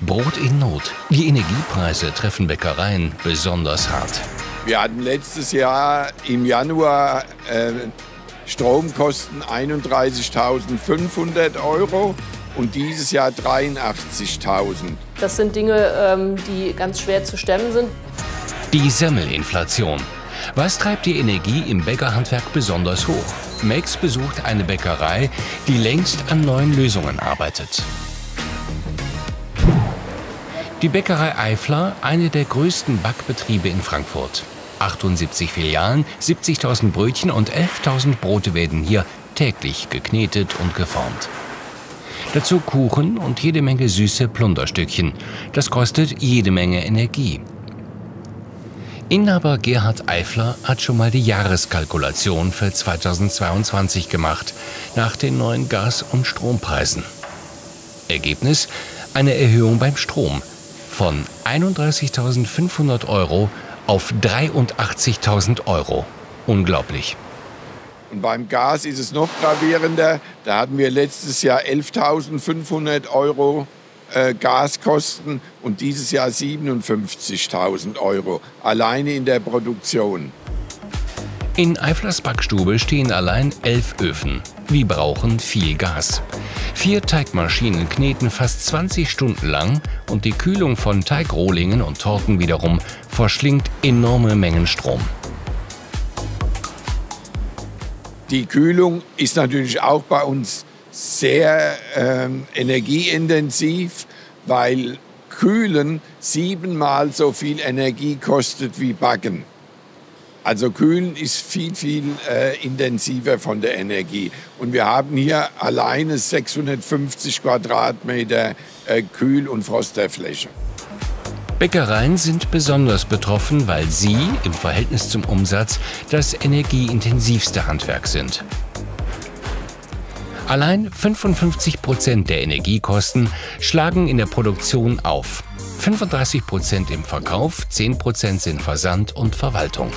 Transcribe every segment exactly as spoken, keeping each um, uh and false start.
Brot in Not. Die Energiepreise treffen Bäckereien besonders hart. Wir hatten letztes Jahr im Januar äh, Stromkosten einunddreißigtausendfünfhundert Euro und dieses Jahr dreiundachtzigtausend. Das sind Dinge, ähm, die ganz schwer zu stemmen sind. Die Semmelinflation. Was treibt die Energie im Bäckerhandwerk besonders hoch? Max besucht eine Bäckerei, die längst an neuen Lösungen arbeitet. Die Bäckerei Eifler, eine der größten Backbetriebe in Frankfurt. achtundsiebzig Filialen, siebzigtausend Brötchen und elftausend Brote werden hier täglich geknetet und geformt. Dazu Kuchen und jede Menge süße Plunderstückchen. Das kostet jede Menge Energie. Inhaber Gerhard Eifler hat schon mal die Jahreskalkulation für zweitausendzweiundzwanzig gemacht, nach den neuen Gas- und Strompreisen. Ergebnis: eine Erhöhung beim Strom von einunddreißigtausendfünfhundert Euro auf dreiundachtzigtausend Euro. Unglaublich. Und beim Gas ist es noch gravierender. Da hatten wir letztes Jahr elftausendfünfhundert Euro äh, Gaskosten und dieses Jahr siebenundfünfzigtausend Euro, alleine in der Produktion. In Eiflers Backstube stehen allein elf Öfen. Die brauchen viel Gas. Vier Teigmaschinen kneten fast zwanzig Stunden lang und die Kühlung von Teigrohlingen und Torten wiederum verschlingt enorme Mengen Strom. Die Kühlung ist natürlich auch bei uns sehr ähm, energieintensiv, weil Kühlen siebenmal so viel Energie kostet wie Backen. Also Kühlen ist viel, viel äh, intensiver von der Energie. Und wir haben hier alleine sechshundertfünfzig Quadratmeter äh, Kühl- und Frosterfläche. Bäckereien sind besonders betroffen, weil sie im Verhältnis zum Umsatz das energieintensivste Handwerk sind. Allein fünfundfünfzig Prozent der Energiekosten schlagen in der Produktion auf. fünfunddreißig Prozent im Verkauf, zehn Prozent sind Versand und Verwaltung.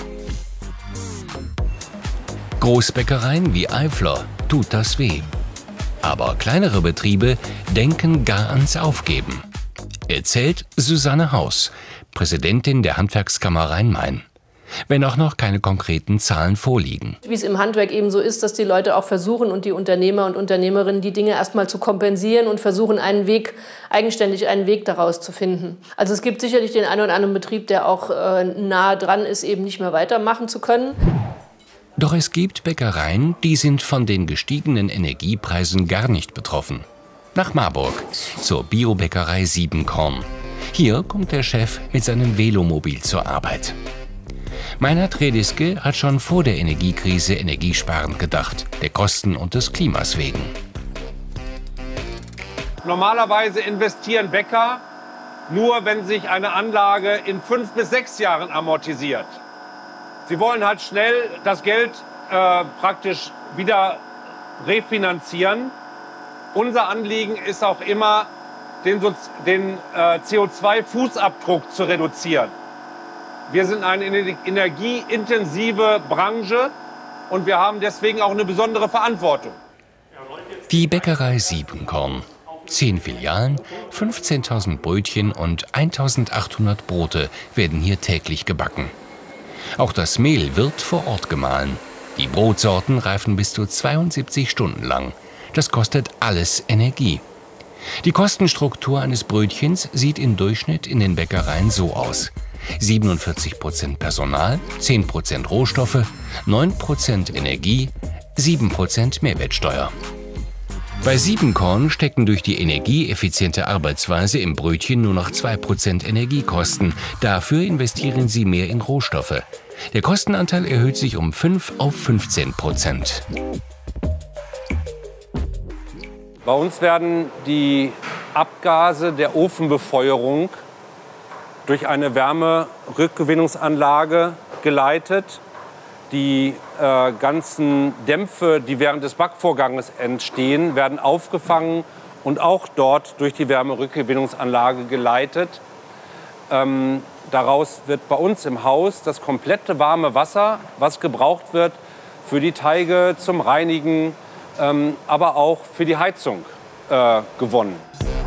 Großbäckereien wie Eifler tut das weh. Aber kleinere Betriebe denken gar ans Aufgeben. Erzählt Susanne Haus, Präsidentin der Handwerkskammer Rhein-Main. Wenn auch noch keine konkreten Zahlen vorliegen. Wie es im Handwerk eben so ist, dass die Leute auch versuchen und die Unternehmer und Unternehmerinnen die Dinge erstmal zu kompensieren und versuchen, einen Weg, eigenständig einen Weg daraus zu finden. Also es gibt sicherlich den einen oder anderen Betrieb, der auch äh, nahe dran ist, eben nicht mehr weitermachen zu können. Doch es gibt Bäckereien, die sind von den gestiegenen Energiepreisen gar nicht betroffen. Nach Marburg, zur Biobäckerei Siebenkorn. Hier kommt der Chef mit seinem Velomobil zur Arbeit. Meinhard Rediske hat schon vor der Energiekrise energiesparend gedacht, der Kosten und des Klimas wegen. Normalerweise investieren Bäcker nur, wenn sich eine Anlage in fünf bis sechs Jahren amortisiert. Sie wollen halt schnell das Geld äh, praktisch wieder refinanzieren. Unser Anliegen ist auch immer, den, so den äh, C O zwei Fußabdruck zu reduzieren. Wir sind eine energieintensive Branche und wir haben deswegen auch eine besondere Verantwortung. Die Bäckerei Siebenkorn. Zehn Filialen, fünfzehntausend Brötchen und eintausendachthundert Brote werden hier täglich gebacken. Auch das Mehl wird vor Ort gemahlen. Die Brotsorten reifen bis zu zweiundsiebzig Stunden lang. Das kostet alles Energie. Die Kostenstruktur eines Brötchens sieht im Durchschnitt in den Bäckereien so aus: siebenundvierzig Prozent Personal, zehn Prozent Rohstoffe, neun Prozent Energie, sieben Prozent Mehrwertsteuer. Bei Siebenkorn stecken durch die energieeffiziente Arbeitsweise im Brötchen nur noch zwei Prozent Energiekosten. Dafür investieren sie mehr in Rohstoffe. Der Kostenanteil erhöht sich um fünf auf fünfzehn Prozent. Bei uns werden die Abgase der Ofenbefeuerung durch eine Wärmerückgewinnungsanlage geleitet. Die äh, ganzen Dämpfe, die während des Backvorganges entstehen, werden aufgefangen und auch dort durch die Wärmerückgewinnungsanlage geleitet. Ähm, daraus wird bei uns im Haus das komplette warme Wasser, was gebraucht wird für die Teige zum Reinigen, ähm, aber auch für die Heizung, äh, gewonnen.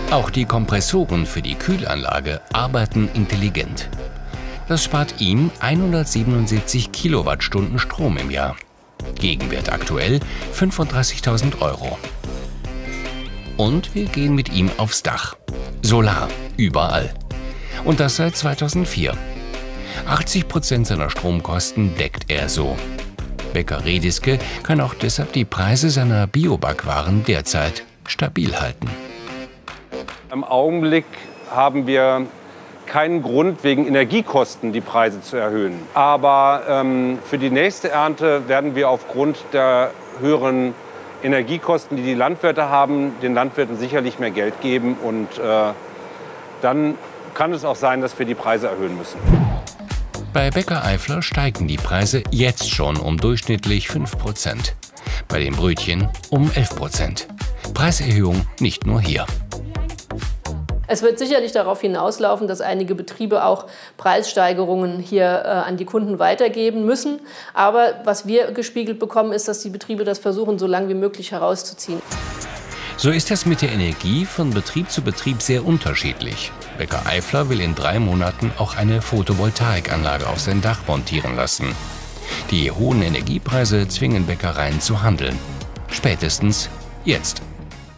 Auch die Kompressoren für die Kühlanlage arbeiten intelligent. Das spart ihm hundertsiebenundsiebzig Kilowattstunden Strom im Jahr. Gegenwert aktuell fünfunddreißigtausend Euro. Und wir gehen mit ihm aufs Dach. Solar, überall. Und das seit zweitausendvier. achtzig Prozent seiner Stromkosten deckt er so. Bäcker Rediske kann auch deshalb die Preise seiner Biobackwaren derzeit stabil halten. Im Augenblick haben wir keinen Grund, wegen Energiekosten die Preise zu erhöhen. Aber ähm, für die nächste Ernte werden wir aufgrund der höheren Energiekosten, die die Landwirte haben, den Landwirten sicherlich mehr Geld geben. Und äh, dann kann es auch sein, dass wir die Preise erhöhen müssen. Bei Bäcker Eifler steigen die Preise jetzt schon um durchschnittlich fünf Prozent. Bei den Brötchen um elf Prozent. Preiserhöhung nicht nur hier. Es wird sicherlich darauf hinauslaufen, dass einige Betriebe auch Preissteigerungen hier äh, an die Kunden weitergeben müssen. Aber was wir gespiegelt bekommen, ist, dass die Betriebe das versuchen, so lange wie möglich herauszuziehen. So ist es mit der Energie von Betrieb zu Betrieb sehr unterschiedlich. Bäcker Eifler will in drei Monaten auch eine Photovoltaikanlage auf sein Dach montieren lassen. Die hohen Energiepreise zwingen Bäckereien zu handeln. Spätestens jetzt.